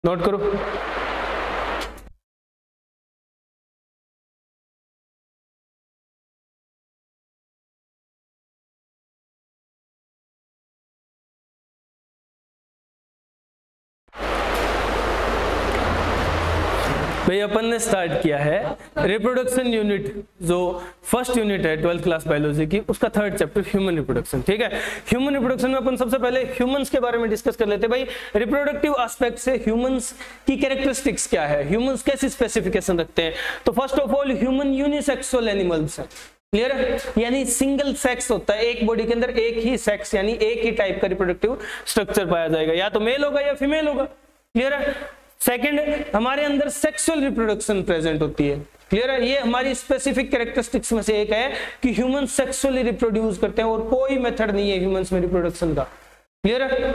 Note करो। भाई अपन ने स्टार्ट किया है रिप्रोडक्शन यूनिट, जो फर्स्ट यूनिट है 12th क्लास बायोलॉजी की, उसका थर्ड चैप्टर ह्यूमन रिप्रोडक्शन। ठीक है, ह्यूमन रिप्रोडक्शन में अपन सबसे पहले ह्यूमंस के बारे में डिस्कस कर लेते हैं। भाई रिप्रोडक्टिव एस्पेक्ट से ह्यूमंस की कैरेक्टरिस्टिक्स क्या है, ह्यूमंस कैसी स्पेसिफिकेशन रखते हैं। तो first of all human unisexual animals है, क्लियर है, यानी सिंगल सेक्स होता है, एक बॉडी के अंदर एक ही सेक्स यानी एक ही टाइप का रिप्रोडक्टिव स्ट्रक्चर पाया जाएगा, या तो मेल होगा या फीमेल होगा, क्लियर है। सेकंड, हमारे अंदर सेक्सुअल रिप्रोडक्शन प्रेजेंट होती है, क्लियर है, ये हमारी स्पेसिफिक कैरेक्टरिस्टिक्स में से एक है कि ह्यूमन सेक्सुअली रिप्रोड्यूस करते हैं और कोई मेथड नहीं है ह्यूमंस में रिप्रोडक्शन का, क्लियर है।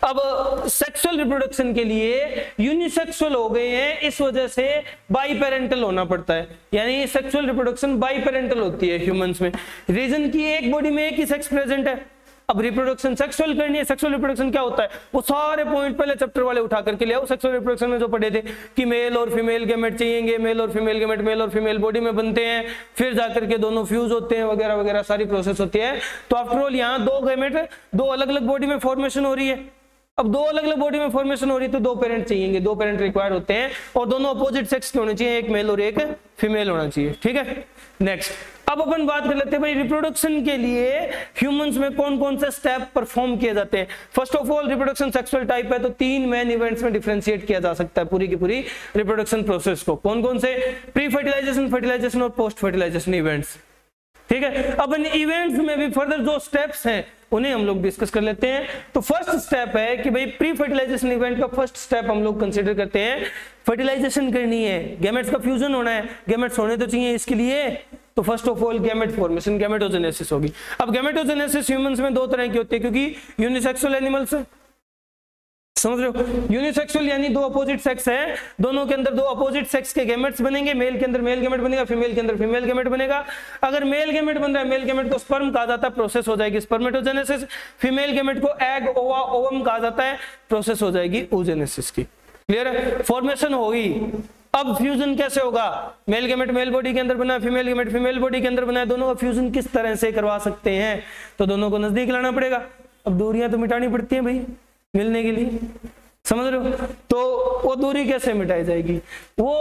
अब सेक्सुअल रिप्रोडक्शन के लिए यूनिसेक्सुअल हो गए हैं, इस वजह से बाई पेरेंटल होना पड़ता है, यानी सेक्सुअल रिप्रोडक्शन बाई पेरेंटल होती है ह्यूमंस में। रीजन की एक बॉडी में एक ही सेक्स प्रेजेंट है, अब रिप्रोडक्शन सेक्सुअल करनी है। सेक्सुअल रिप्रोडक्शन क्या होता है, वो सारे पॉइंट पहले चैप्टर वाले उठा करके ले आओ। सेक्सुअल रिप्रोडक्शन में जो पढ़े थे कि मेल और फीमेल गैमेट चाहिएंगे, मेल और फीमेल गैमेट मेल और फीमेल बॉडी में बनते हैं, फिर जाकर के दोनों फ्यूज होते हैं वगैरह वगैरह सारी प्रोसेस होती है। तो आफ्टर ऑल यहाँ दो गैमेट दो अलग अलग बॉडी में फॉर्मेशन हो रही है। अब दो अलग अलग बॉडी में फॉर्मेशन हो रही है तो दो पेरेंट चाहिएंगे, दो पेरेंट रिक्वायर्ड होते हैं और दोनों अपोजिट सेक्स के होने चाहिए, एक मेल और एक फीमेल होना चाहिए, ठीक है। नेक्स्ट, अब अपन बात कर लेते हैं भाई रिप्रोडक्शन के लिए ह्यूमंस में कौन कौन से स्टेप परफॉर्म किए जाते हैं। First of all reproduction sexual type है तो तीन मेन इवेंट्स में डिफरेंशिएट किया जा सकता है पूरी की पूरी रिप्रोडक्शन प्रोसेस को। कौन कौन से, प्री फर्टिलाइजेशन, फर्टिलाइजेशन और पोस्ट फर्टिलाइजेशन इवेंट्स, ठीक है। अब इन इवेंट्स में भी फर्दर जो स्टेप्स हैं उन्हें हम लोग डिस्कस कर लेते हैं। तो फर्स्ट स्टेप है कि भाई प्री फर्टिलाइजेशन इवेंट का फर्स्ट स्टेप हम लोग कंसीडर करते हैं, फर्टिलाइजेशन करनी है, गैमेट्स का फ्यूजन होना है, गैमेट्स होने तो चाहिए इसके लिए, तो first of all gamete formation, gametogenesis होगी। अब गैमेटोजेनेसिस ह्यूमंस में दो तरह की होती है क्योंकि यूनिसेक्सुअल एनिमल्स है, समझ रहे हो। यूनिसेक्सुअल यानी दो अपोजिट सेक्स है, दोनों के अंदर दो अपोजिट सेक्स के गैमेट्स बनेंगे, मेल के अंदर मेल गैमेट बनेगा, फीमेल के अंदर फीमेल गैमेट बनेगा। अगर मेल गैमेट बन रहा है, मेल गैमेट को स्पर्म कहा जाता है, प्रोसेस हो जाएगी स्पर्मेटोजेनेसिस। फीमेल गैमेट को एग, ओवा, ओवम कहा जाता है, प्रोसेस हो जाएगी oogenesis की, क्लियर है। फॉर्मेशन होगी, अब फ्यूजन कैसे होगा, मेल गैमेट मेल बॉडी के अंदर बना है, फीमेल गैमेट फीमेल बॉडी के अंदर बना है, दोनों का फ्यूजन किस तरह से करवा सकते हैं, तो दोनों को नजदीक लाना पड़ेगा। अब दूरियां तो मिटानी पड़ती हैं भाई मिलने के लिए, समझ रहे हो। तो वो दूरी कैसे मिटाई जाएगी, वो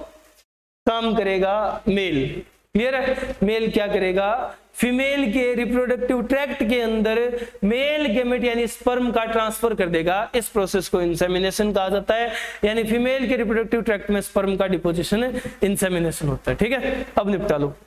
काम करेगा मेल, क्लियर है। मेल क्या करेगा, फीमेल के रिप्रोडक्टिव ट्रैक्ट के अंदर मेल गैमेट यानी स्पर्म का ट्रांसफर कर देगा। इस प्रोसेस को इंसेमिनेशन कहा जाता है, यानी फीमेल के रिप्रोडक्टिव ट्रैक्ट में स्पर्म का डिपोजिशन इंसेमिनेशन होता है, ठीक है। अब निपटा लो।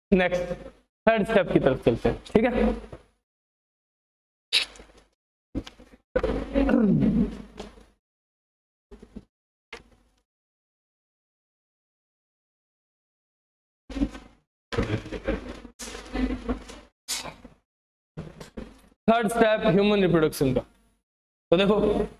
नेक्स्ट थर्ड स्टेप की तरफ चलते हैं, ठीक है। थर्ड स्टेप ह्यूमन रिप्रोडक्शन का, तो देखो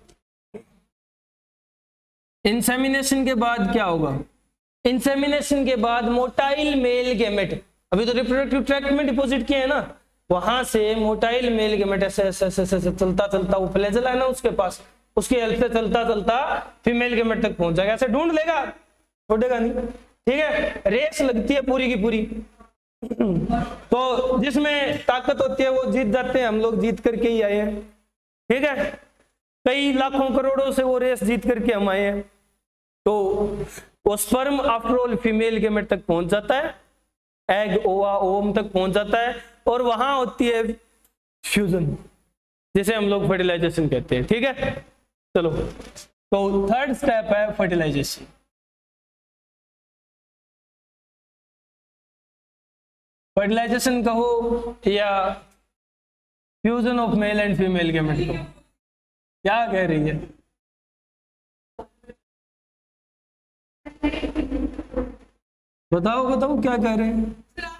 इंसेमिनेशन के बाद क्या होगा। इंसेमिनेशन के बाद मोटाइल मेल गैमेट, अभी तो रिप्रोडक्टिव ट्रैक्ट में डिपॉजिट किए हैं ना, वहां से मोटाइल मेल गैमेट ऐसे ऐसे ऐसे ऐसे चलता चलता, वो फ्लैजेला है ना उसके पास, उसकी हेल्प से चलता चलता फीमेल गैमेट तक पहुंच जाएगा। ऐसे ढूंढ लेगा, छोड़ेगा नहीं, ठीक है। रेस लगती है पूरी की पूरी, तो जिसमें ताकत होती है वो जीत जाते हैं। हम लोग जीत करके ही आए हैं, ठीक है। कई लाखों करोड़ों से वो रेस जीत करके हम आए हैं। तो वो sperm after all female gamete तक पहुंच जाता है, एग ओवा ओम तक पहुंच जाता है, और वहां होती है फ्यूजन, जिसे हम लोग फर्टिलाइजेशन कहते हैं, ठीक है। चलो, तो थर्ड स्टेप है फर्टिलाइजेशन। फर्टिलाइजेशन कहो या fusion of male and female gamete कहो, क्या कह रही है? बताओ बताओ क्या कह रहे हैं?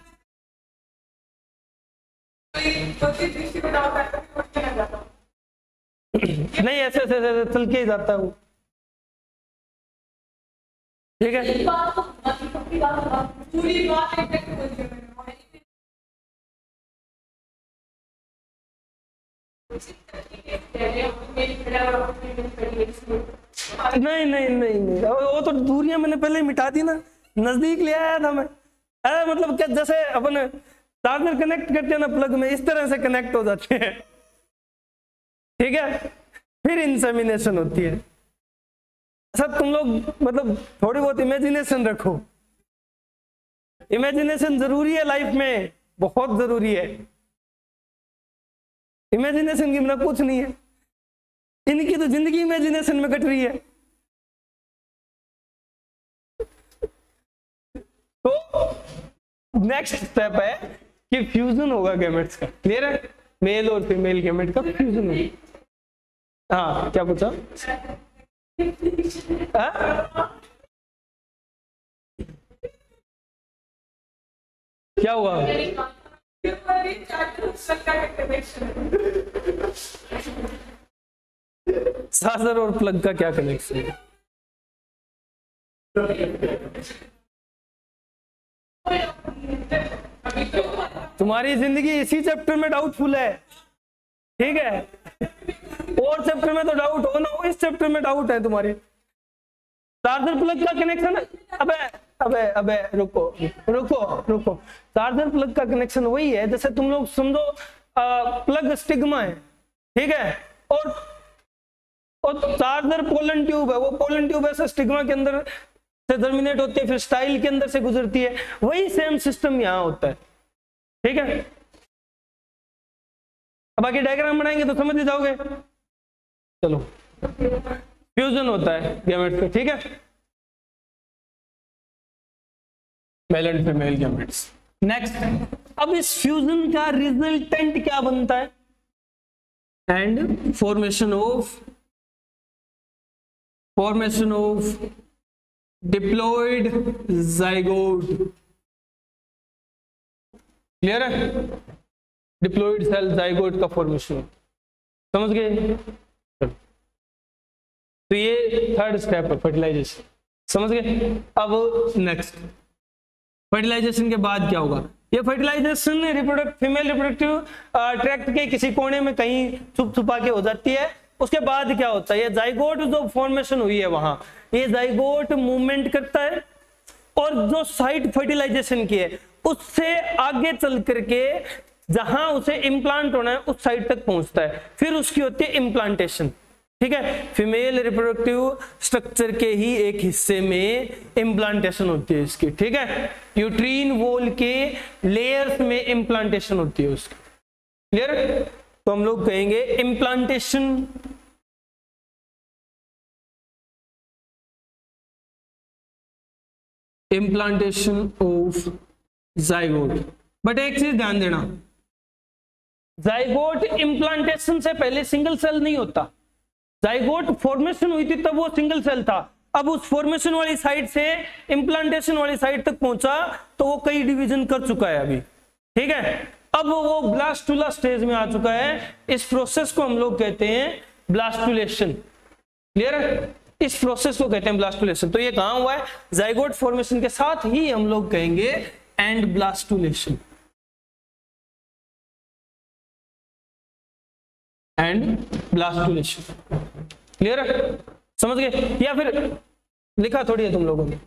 नहीं, ऐसे ऐसे चल के ही जाता है वो, ठीक है। नहीं नहीं नहीं नहीं, वो तो दूरियां मैंने पहले ही मिटा दी ना, नजदीक ले आया था मैं। अरे मतलब क्या, जैसे अपन चार्जर कनेक्ट करते हैं ना प्लग में, इस तरह से कनेक्ट हो जाते हैं, ठीक है। फिर इंसेमिनेशन होती है। सब तुम लोग मतलब थोड़ी बहुत इमेजिनेशन रखो, इमेजिनेशन जरूरी है लाइफ में, बहुत जरूरी है। इमेजिनेशन की बिना कुछ नहीं है। इनकी तो जिंदगी इमेजिनेशन में कट रही है। तो नेक्स्ट स्टेप है कि फ्यूजन होगा गैमेट्स का, क्लियर है? मेल और फीमेल गैमेट का फ्यूजन होगा। हाँ, क्या पूछा? क्या हुआ? चार्जर और प्लग का क्या कनेक्शन है? तुम्हारी जिंदगी इसी चैप्टर में डाउटफुल है, ठीक है। और चैप्टर में तो डाउट हो ना हो, इस चैप्टर में डाउट है तुम्हारे। चार्जर प्लग का कनेक्शन, अबे अबे अबे रुको रुको रुको, चार्जर प्लग का कनेक्शन वही है जैसे तुम लोग समझो प्लग स्टिग्मा है, ठीक है, और चार्जर पोलन ट्यूब है। वो पोलन ट्यूब ऐसे स्टिग्मा के अंदर से जर्मिनेट होती है, फिर स्टाइल के अंदर से गुजरती है। वही सेम सिस्टम यहाँ होता है, ठीक है। अब आगे डायग्राम बनाएंगे तो समझ जाओगे। चलो, फ्यूजन होता है गैमेट्स का, ठीक है, male and female gametes. Next, अब इस फ्यूजन का रिजल्टेंट क्या बनता है? And formation of diploid zygote, clear है? डिप्लॉयड सेल जाइगोट का फॉर्मेशन, समझ गए? तो ये थर्ड स्टेप है फर्टिलाइजेशन, समझ गए? अब नेक्स्ट, फर्टिलाइजेशन के बाद क्या होगा? ये फर्टिलाइजेशन फीमेल रिप्रोडक्टिव ट्रैक्ट के किसी कोने में कहीं छुप छुपा के हो जाती है। उसके बाद क्या होता है? ये जाइगोट जो फॉर्मेशन हुई है वहां, ये जाइगोट मूवमेंट करता है, और जो साइट फर्टिलाइजेशन की है उससे आगे चल करके जहां उसे इम्प्लांट होना है उस साइट तक पहुंचता है। फिर उसकी होती है इम्प्लांटेशन, ठीक है। फीमेल रिप्रोडक्टिव स्ट्रक्चर के ही एक हिस्से में इम्प्लांटेशन होती है इसकी, ठीक है। यूट्रीन वॉल के लेयर्स में इम्प्लांटेशन होती है उसकी, क्लियर? तो हम लोग कहेंगे इम्प्लांटेशन ऑफ जाइगोट। बट एक चीज ध्यान देना, जाइगोट इम्प्लांटेशन से पहले सिंगल सेल नहीं होता। जाइगोट फॉर्मेशन हुई थी तब वो सिंगल सेल था, अब उस फॉर्मेशन वाली साइड से इम्प्लांटेशन वाली साइड तक पहुंचा तो वो कई डिवीजन कर चुका है अभी, ठीक है। अब वो ब्लास्टुला स्टेज में आ चुका है। इस प्रोसेस को हम लोग कहते हैं ब्लास्टुलेशन। क्लियर है? इस प्रोसेस को कहते हैं ब्लास्टुलेशन। तो ये कहां हुआ है? जाइगोट फॉर्मेशन के साथ ही हम लोग कहेंगे and blastulation, and blastulation. Clear है? समझ गए? या फिर लिखा थोड़ी है तुम लोगों ने,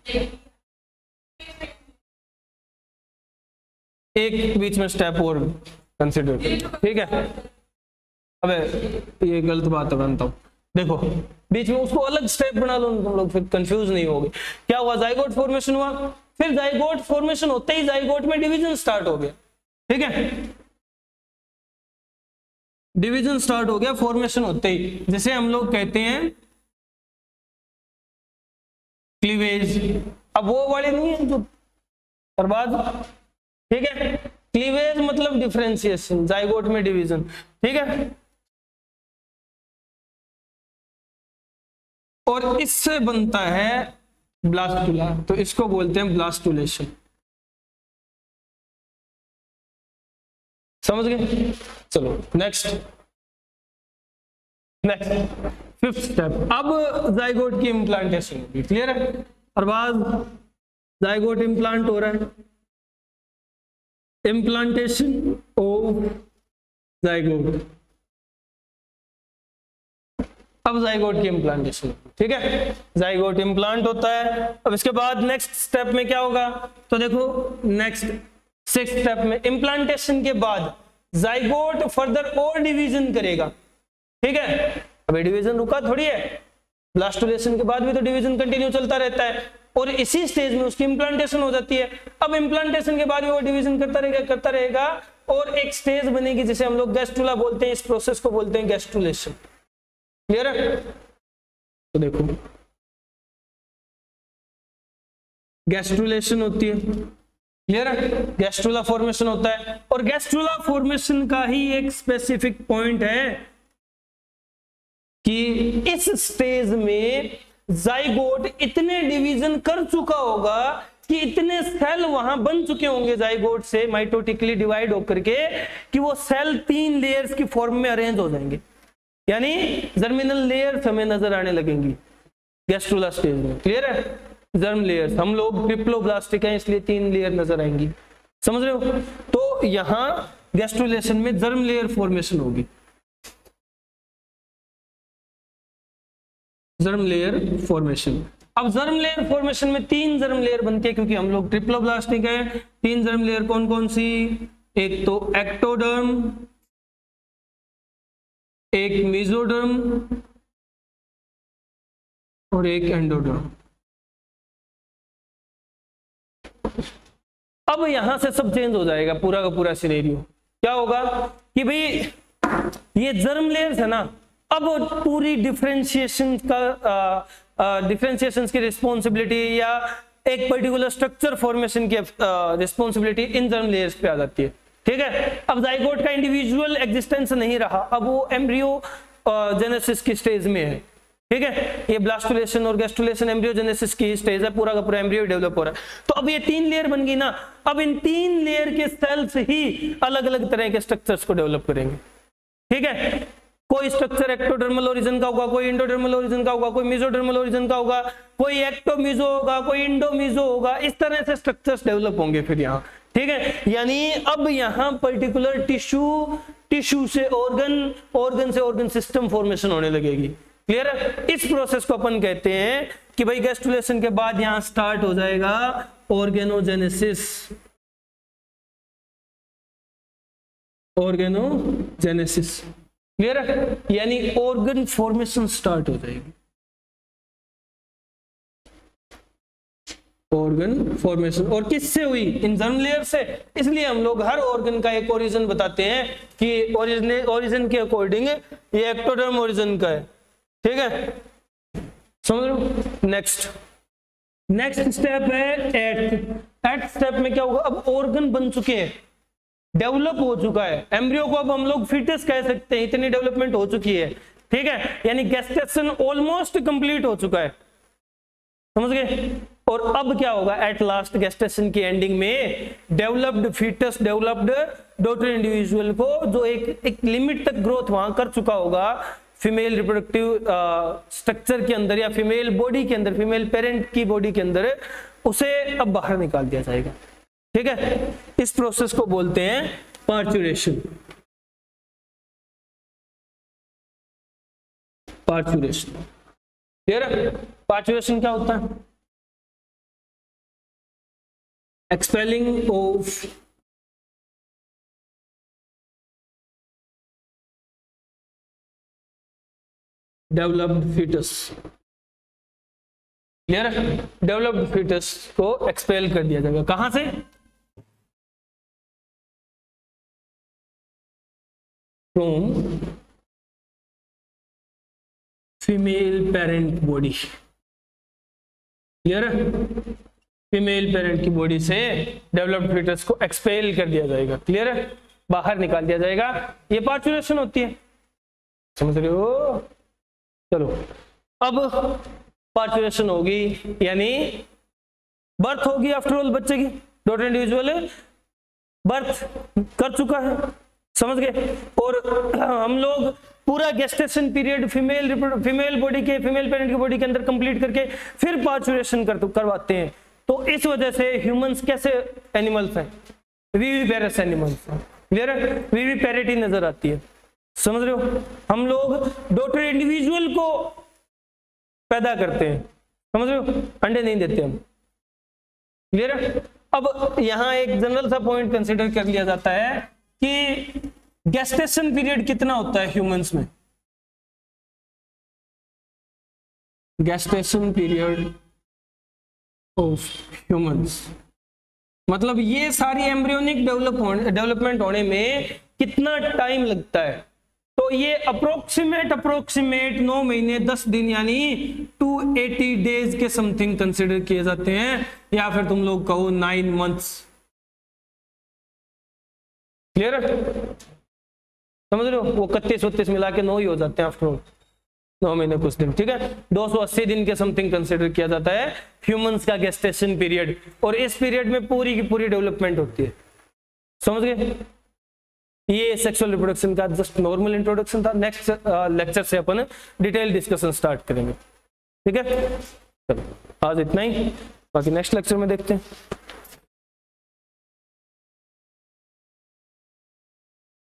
एक बीच में स्टेप और कंसिडर, ठीक है। अबे ये गलत बात है, बनता हूं, देखो बीच में उसको अलग स्टेप बना लो, तुम लोग फिर कंफ्यूज नहीं होगे। क्या हुआ? जाइगोट फॉर्मेशन हुआ, फिर जाइगोट फॉर्मेशन होते ही जाइगोट में डिवीजन स्टार्ट हो गया, ठीक है। डिवीजन स्टार्ट हो गया फॉर्मेशन होते ही, जैसे हम लोग कहते हैं क्लीवेज। अब वो वाले नहीं है जो बर्बाद, ठीक है। क्लीवेज मतलब डिफरेंशिएशन, जाइगोट में डिवीजन, ठीक है। और इससे बनता है ब्लास्टुला, तो इसको बोलते हैं ब्लास्टुलेशन। समझ गए? चलो नेक्स्ट फिफ्थ स्टेप। अब जाइगोट की इम्प्लांटेशन होगी। क्लियर है? और बाद जाइगोट इम्प्लांट हो रहा है, इम्प्लांटेशन ऑफ जाइगोट। अब जाइगोट की इम्प्लांटेशन, ठीक है। जाइगोट इम्प्लांट होता है। अब इसके बाद नेक्स्ट स्टेप में क्या होगा? तो देखो नेक्स्ट सिक्स्थ स्टेप में इम्प्लांटेशन के बाद जाइगोट फर्दर और डिवीजन करेगा, ठीक है। अब डिवीजन रुका थोड़ी है, ब्लास्टुलेशन के बाद भी तो डिवीजन कंटिन्यू चलता रहता है, और इसी स्टेज में उसकी इम्प्लांटेशन हो जाती है। अब इम्प्लांटेशन के बाद भी वो डिवीजन करता रहेगा और एक स्टेज बनेगी जिसे हम लोग गैस्ट्रुला बोलते हैं। इस प्रोसेस को बोलते हैं गैस्ट्रुलेशन। क्लियर है? तो देखो गैस्ट्रुलेशन होती है, क्लियर है। गैस्ट्रुला फॉर्मेशन होता है, और गैस्ट्रुला फॉर्मेशन का ही एक स्पेसिफिक पॉइंट है कि इस स्टेज में जाइगोट इतने डिवीजन कर चुका होगा कि इतने सेल वहां बन चुके होंगे जाइगोट से माइटोटिकली डिवाइड होकर के कि वो सेल 3 लेयर्स की फॉर्म में अरेंज हो जाएंगे, यानी जर्मिनल लेयर्स हमें नजर आने लगेंगी गैस्ट्रुला स्टेज में। क्लियर है? जर्म लेयर्स, हम लोग ट्रिप्लोब्लास्टिक हैं इसलिए 3 लेयर नजर आएंगी। समझ रहे हो? तो यहां गैस्ट्रुलेशन में जर्म लेयर फॉर्मेशन होगी, जर्म लेयर फॉर्मेशन। अब जर्म लेयर फॉर्मेशन में 3 जर्म लेयर बनती है, क्योंकि हम लोग ट्रिप्लोब्लास्टिक हैं। 3 जर्म लेयर कौन कौन सी? एक तो एक्टोडर्म, एक मेसोडर्म और एक एंडोडर्म। अब यहां से सब चेंज हो जाएगा, पूरा का पूरा सिनेरियो। क्या होगा कि भाई ये जर्म लेयर्स है ना, अब पूरी डिफरेंशिएशन की रिस्पॉन्सिबिलिटी या एक पर्टिकुलर स्ट्रक्चर फॉर्मेशन की रिस्पॉन्सिबिलिटी इन जर्म लेयर्स पे आ जाती है, ठीक है। अब जाइगोट का इंडिविजुअल एग्जिस्टेंस नहीं रहा, अब वो एम्ब्रियो जेनेसिस की स्टेज में है, ठीक है। ये ब्लास्टुलेशन और गैस्ट्रुलेशन एम्ब्रियोजेनेसिस की स्टेज है, पूरा का पूरा एम्ब्रियो डेवलप हो रहा है। तो अब ये 3 लेयर बन गई ना, अब इन 3 लेयर के सेल्स ही अलग अलग तरह के स्ट्रक्चर्स को डेवलप करेंगे, ठीक है। कोई स्ट्रक्चर एक्टोडर्मल ओरिजिन का होगा, कोई इंडोडर्मल ओरिजिन का होगा, कोई मेसोडर्मल ओरिजिन का होगा, कोई एक्टोमीजो होगा, कोई इंडोमीजो होगा। इस तरह से स्ट्रक्चर्स डेवलप होंगे फिर यहाँ, ठीक है। यानी अब यहाँ पर्टिकुलर टिश्यू से ऑर्गन से ऑर्गन सिस्टम फॉर्मेशन होने लगेगी। क्लियर है? इस प्रोसेस को अपन कहते हैं कि भाई गैस्ट्रुलेशन के बाद यहां स्टार्ट हो जाएगा ऑर्गेनोजेनेसिस। ऑर्गेनोजेनेसिस, क्लियर है? यानी ऑर्गन फॉर्मेशन स्टार्ट हो जाएगी, ऑर्गन फॉर्मेशन। और किससे हुई? इन जर्म लेयर से। इसलिए हम लोग हर ऑर्गन का एक ओरिजिन बताते हैं कि ओरिजिन के अकॉर्डिंग ये एक्टोडर्म ओरिजिन का है, ठीक है। समझ लो। नेक्स्ट स्टेप है एट। एट स्टेप में क्या होगा, अब ऑर्गन बन चुके हैं, डेवलप हो चुका है एम्ब्रियो को, अब हम लोग फीटस कह सकते हैं, इतनी डेवलपमेंट हो चुकी है, ठीक है, यानी गेस्टेशन ऑलमोस्ट कंप्लीट हो चुका है, समझ गए। और अब क्या होगा, एट लास्ट गेस्टेशन की एंडिंग में developed foetus, developed daughter individual को जो एक लिमिट तक ग्रोथ वहां कर चुका होगा फीमेल रिप्रोडक्टिव स्ट्रक्चर के अंदर या फीमेल बॉडी के अंदर, फीमेल पेरेंट की बॉडी के अंदर, उसे अब बाहर निकाल दिया जाएगा, ठीक है। इस प्रोसेस को बोलते हैं पार्चुरेशन। पार्चुरेशन क्लियर है? पार्चुरेशन क्या होता है? Expelling of developed foetus, clear है? डेवलप्ड फीटस को एक्सपेल कर दिया जाएगा, कहां से? From female parent body, clear है? फीमेल पेरेंट की बॉडी से डेवलप्ड फीटस को एक्सपेल कर दिया जाएगा, क्लियर है? बाहर निकाल दिया जाएगा, ये पार्चुरेशन होती है, समझ रहे हो? चलो, अब पार्चुरेशन होगी यानी बर्थ होगी, आफ्टर ऑल बच्चे की, डॉटर इंडिविजुअल बर्थ कर चुका है, समझ गए। और हम लोग पूरा गेस्टेशन पीरियड फीमेल बॉडी के, फीमेल पेरेंट की बॉडी के अंदर कंप्लीट करके फिर पार्चुरेशन करवाते हैं। तो इस वजह से ह्यूमंस कैसे एनिमल्स हैं? विविपेरस एनिमल्स हैं, क्लियर है? विविपेरिटी नजर आती है, समझ रहे हो? हम लोग डॉटर इंडिविजुअल को पैदा करते हैं, समझ रहे हो? अंडे नहीं देते हम, क्लियर है? अब यहां एक जनरल सा पॉइंट कंसीडर कर लिया जाता है कि गेस्टेशन पीरियड कितना होता है ह्यूमंस में। गेस्टेशन पीरियड ऑफ ह्यूमंस मतलब ये सारी एम्ब्रियोनिक डेवलपमेंट होने में कितना टाइम लगता है। तो ये अप्रोक्सीमेट 9 महीने 10 दिन यानी 280 डेज के समथिंग कंसिडर किए जाते हैं, या फिर तुम लोग कहो 9 मंथ्स, क्लियर है? समझ रहे हो? वो 31-32 मिला के 9 ही हो जाते हैं आफ्टर ऑल, 9 महीने कुछ दिन, ठीक है? 280 दिन के समथिंग कंसिडर किया जाता है ह्यूमंस का गेस्टेशन पीरियड, और इस पीरियड में पूरी की पूरी डेवलपमेंट होती है, समझ गए? ये सेक्सुअल रिप्रोडक्शन का जस्ट नॉर्मल इंट्रोडक्शन था। नेक्स्ट लेक्चर से अपन डिटेल डिस्कशन स्टार्ट करेंगे, ठीक है? चलो आज इतना ही, बाकी नेक्स्ट लेक्चर में देखते हैं।